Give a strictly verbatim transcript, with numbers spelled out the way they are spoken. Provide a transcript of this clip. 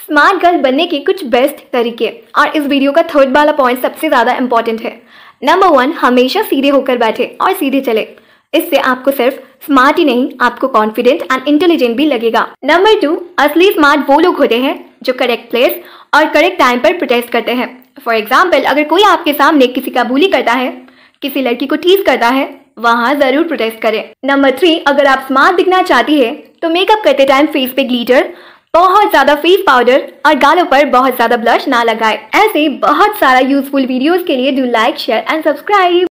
Smart girl बनने के कुछ बेस्ट तरीके, और इस वीडियो का थर्ड वाला पॉइंट सबसे ज़्यादा इंपॉर्टेंट है। नंबर वन, हमेशा सीधे होकर बैठे और सीधे चले। इससे आपको सिर्फ स्मार्ट ही नहीं, आपको कॉन्फिडेंट एंड इंटेलिजेंट भी लगेगा। नंबर टू, असली स्मार्ट वो लोग होते हैं जो करेक्ट प्लेस और करेक्ट टाइम पर प्रोटेस्ट करते हैं। फॉर एग्जाम्पल, अगर कोई आपके सामने किसी का बुली करता है, किसी लड़की को टीज करता है, वहाँ जरूर प्रोटेस्ट करें। नंबर थ्री, अगर आप स्मार्ट दिखना चाहती है तो मेकअप करते टाइम फेस पे ग्लिटर, बहुत ज़्यादा फेस पाउडर और गालों पर बहुत ज़्यादा ब्लश ना लगाए। ऐसे बहुत सारा यूजफुल वीडियोस के लिए do like, share and subscribe.